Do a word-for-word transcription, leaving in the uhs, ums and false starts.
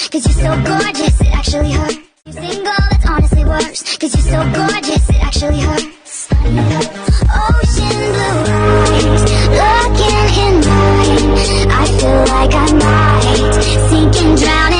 cause you're so gorgeous, it actually hurts. You're single, that's honestly worse, cause you're so gorgeous, it actually hurts. Ocean blue eyes, looking in mine, I feel like I might sink and drown